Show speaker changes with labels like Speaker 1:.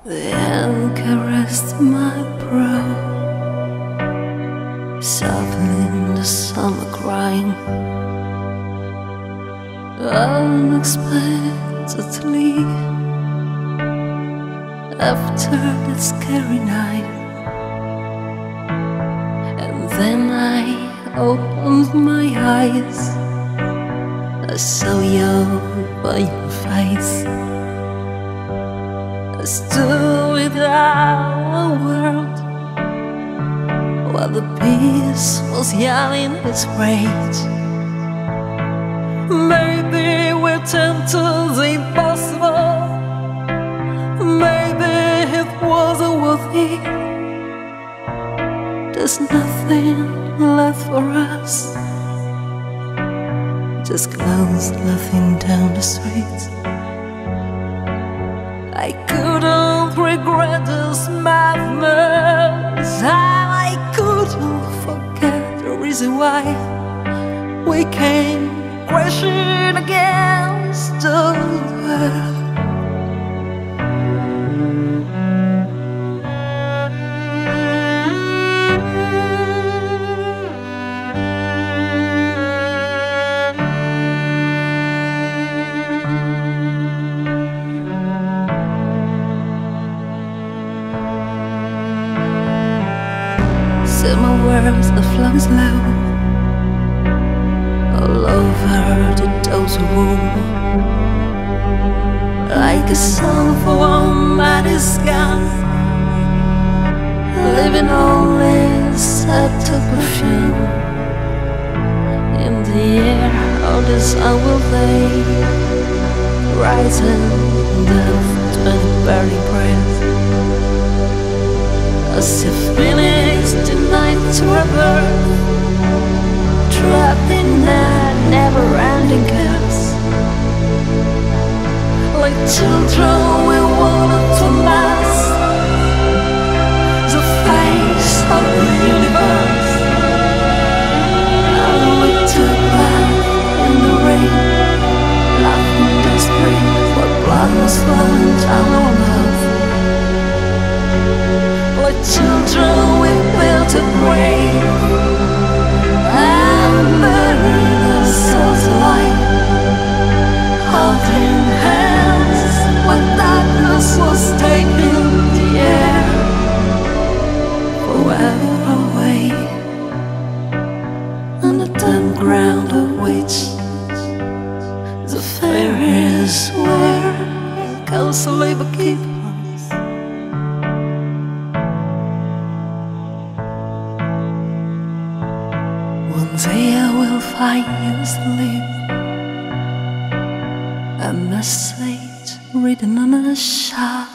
Speaker 1: The hand caressed my brow, softly in the summer crying. Unexpectedly, after that scary night, and then I opened my eyes. I saw you by your face. I stood without a word while the beast was yelling its rage. Maybe we're tempted the impossible. Maybe it wasn't worthy. There's nothing left for us, just clowns laughing down the street. I couldn't regret this madness. I couldn't forget the reason why we came crashing against the world. Summer worms are flowing slow all over the dozy room, like a song for one man is gone, living only sad to perfume. In the air, all the sun will fade, rising death and burning breath. As if finished the night to rebirth, trapped in that never-ending chaos. Like children we wanted to mask the face of the universe, and we took life in the rain, laughing desperate while blood was flowing down our mouth. Like children we built a grave and buried ourselves alive, holding hands when darkness was taking the air forever away. On the damp ground of which the fairies were consolable keepers. One day I will find you asleep, a message written on a sharp